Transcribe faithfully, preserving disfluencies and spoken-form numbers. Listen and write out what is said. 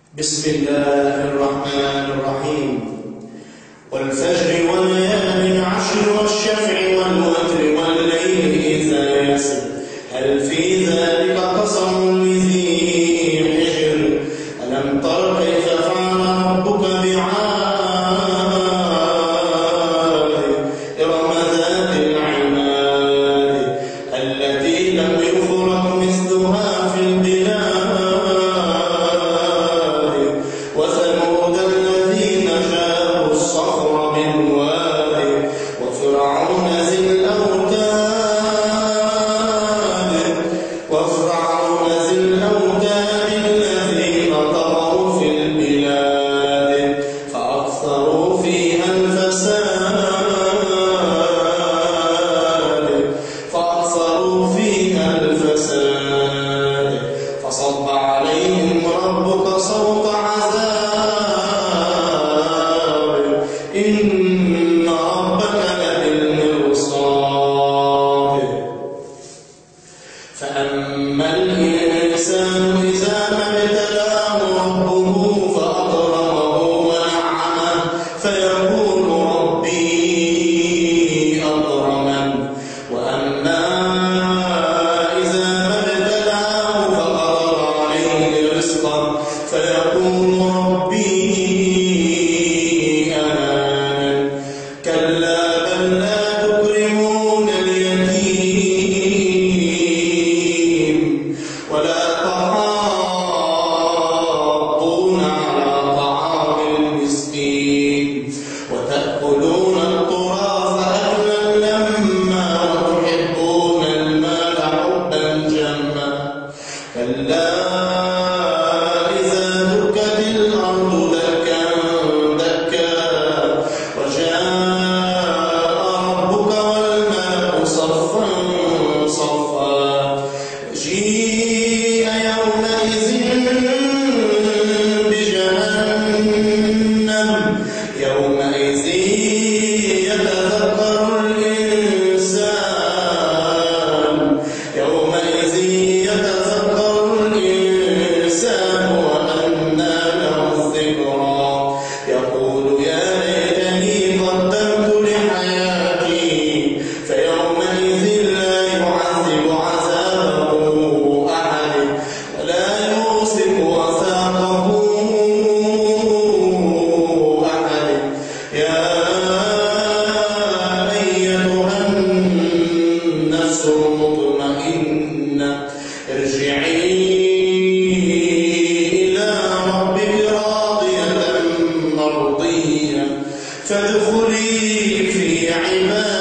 بسم الله الرحمن الرحيم. والفجر وليال عشر والشفع والوتر والليل إذا يسر هل في ذلك قسم لذي حجر ألم تر كيف فعل ربك بعاد إرم ذات العماد التي لم يخلق مثلها في البلاد وثمود الذين جابوا الصخر بالواد وفرعون ذي الأوتاد وفرعون ذي الأوتاد الذين طغوا في البلاد فأكثروا فيها الفساد فأكثروا فيها الفساد فصب عليهم ربك صوت عذاب إن ربك لبالمرصاد فأما الإنسان إذا ما ابتلاه ربه فأكرمه ونعمه فيقول ربي أكرمن وأما إذا ما ابتلاه فقدر عليه رزقه فيقول ربي أهانن كلا بل لا تكرمون اليتيم ولا تحاضون على طعام المسكين وتأكلون التراث أكلا لما وتحبون المال حبا جما كلا إذا دكت الأرض دكا دكا وجاء ربك والملك صفا صفا جيء يومئذ بجهنم يومئذ يتذكر الإنسان يومئذ يتذكر الإنسان وأنى له الذكرى يقول يا ليتني قدمت لحياتي فيومئذ لا يعذب عذابه أحد ولا يوثق وثاقه أحد يا أيتها النفس المطمئنة ارجعي إلى ربك راضية مرضية فادخلي في عبادي